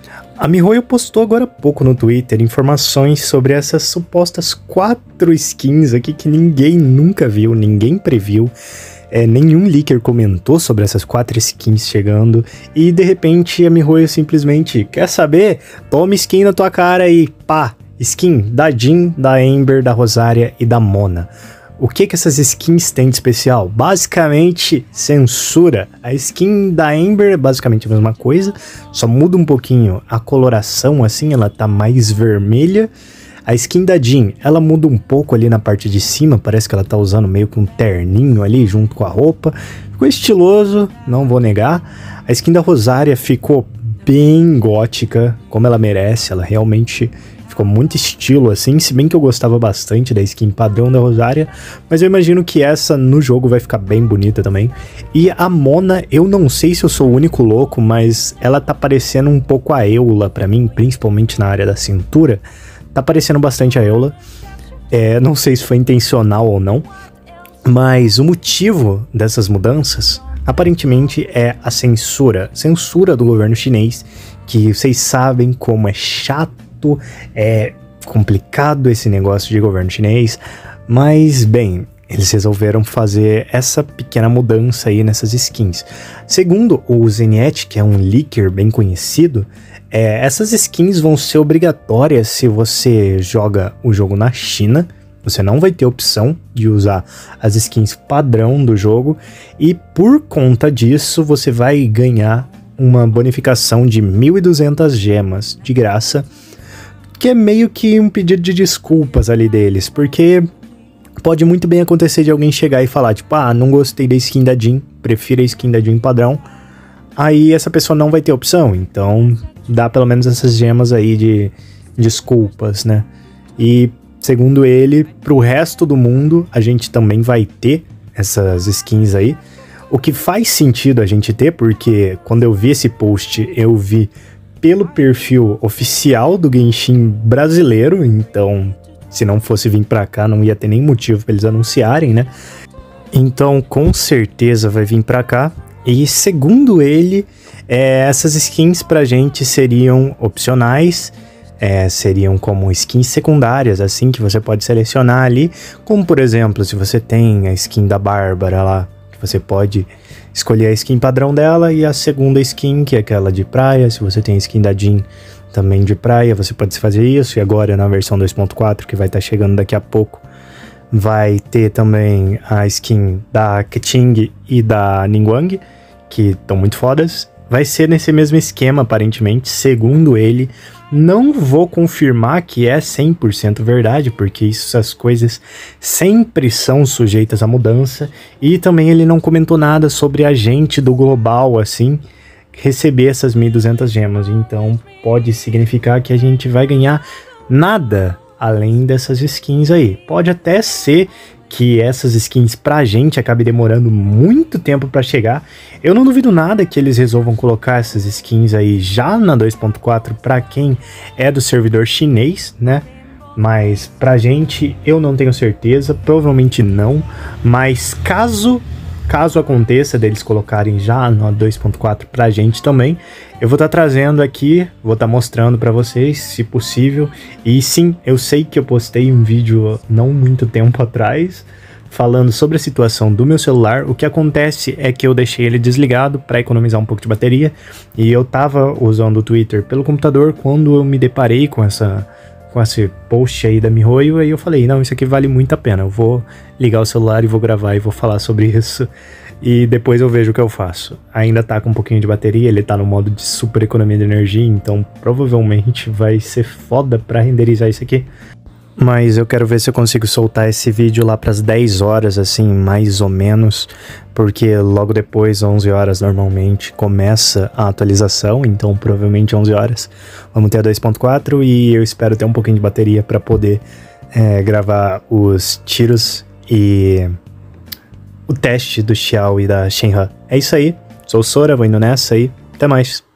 A MiHoYo postou agora há pouco no Twitter informações sobre essas supostas 4 skins aqui que ninguém nunca viu, ninguém previu. Nenhum leaker comentou sobre essas 4 skins chegando. E de repente a MiHoYo simplesmente, quer saber? Toma skin na tua cara aí, pá! Skin da Jhin, da Ember, da Rosaria e da Mona. O que essas skins têm de especial? Basicamente, censura. A skin da Ember é basicamente a mesma coisa, só muda um pouquinho a coloração, assim, ela tá mais vermelha. A skin da Jhin, ela muda um pouco ali na parte de cima, parece que ela tá usando meio que um terninho ali junto com a roupa. Ficou estiloso, não vou negar. A skin da Rosaria ficou bem gótica, como ela merece, ela realmente ficou muito estilo assim, se bem que eu gostava bastante da skin padrão da Rosaria, mas eu imagino que essa no jogo vai ficar bem bonita também. E a Mona, eu não sei se eu sou o único louco, mas ela tá parecendo um pouco a Eula pra mim, principalmente na área da cintura. Tá parecendo bastante a Eula, não sei se foi intencional ou não, mas o motivo dessas mudanças aparentemente é a censura do governo chinês, que vocês sabem como é chato, é complicado esse negócio de governo chinês, mas bem, eles resolveram fazer essa pequena mudança aí nessas skins. Segundo o Zeniet, que é um leaker bem conhecido, essas skins vão ser obrigatórias se você joga o jogo na China. Você não vai ter opção de usar as skins padrão do jogo, e por conta disso você vai ganhar uma bonificação de 1.200 gemas de graça, que é meio que um pedido de desculpas ali deles, porque pode muito bem acontecer de alguém chegar e falar, tipo, não gostei da skin da Jhin, prefiro a skin da Jhin padrão. Aí essa pessoa não vai ter opção, então dá pelo menos essas gemas aí de desculpas, né? E segundo ele, pro resto do mundo a gente também vai ter essas skins aí. O que faz sentido a gente ter, porque quando eu vi esse post, eu vi pelo perfil oficial do Genshin brasileiro, então se não fosse vir pra cá não ia ter nem motivo pra eles anunciarem, né? Então com certeza vai vir pra cá. E segundo ele, essas skins pra gente seriam opcionais, seriam como skins secundárias, assim, que você pode selecionar ali, como por exemplo, se você tem a skin da Bárbara lá, você pode escolher a skin padrão dela e a segunda skin, que é aquela de praia. Se você tem a skin da Jhin também de praia, você pode fazer isso. E agora na versão 2.4, que vai estar chegando daqui a pouco, vai ter também a skin da Keqing e da Ningguang, que estão muito fodas. Vai ser nesse mesmo esquema, aparentemente, segundo ele. Não vou confirmar que é 100% verdade, porque essas coisas sempre são sujeitas à mudança. E também ele não comentou nada sobre a gente do global, assim, receber essas 1.200 gemas. Então pode significar que a gente vai ganhar nada além dessas skins aí. Pode até ser que essas skins pra gente acabe demorando muito tempo pra chegar. Eu não duvido nada que eles resolvam colocar essas skins aí já na 2.4 pra quem é do servidor chinês, né? Mas pra gente eu não tenho certeza, provavelmente não. Mas caso aconteça deles colocarem já no 2.4 pra gente também, eu vou estar trazendo aqui, vou estar mostrando pra vocês, se possível. E sim, eu sei que eu postei um vídeo não muito tempo atrás, falando sobre a situação do meu celular. O que acontece é que eu deixei ele desligado para economizar um pouco de bateria, e eu tava usando o Twitter pelo computador quando eu me deparei com esse post aí da MiHoYo, aí eu falei, não, isso aqui vale muito a pena, eu vou ligar o celular e vou gravar e vou falar sobre isso, e depois eu vejo o que eu faço. Ainda tá com um pouquinho de bateria, ele tá no modo de super economia de energia, então provavelmente vai ser foda pra renderizar isso aqui. Mas eu quero ver se eu consigo soltar esse vídeo lá pras 10 horas, assim, mais ou menos, porque logo depois, 11 horas normalmente, começa a atualização, então provavelmente 11 horas vamos ter a 2.4, e eu espero ter um pouquinho de bateria para poder gravar os tiros e o teste do Xiao e da Shenhe. É isso aí, sou o Sora, vou indo nessa aí, até mais.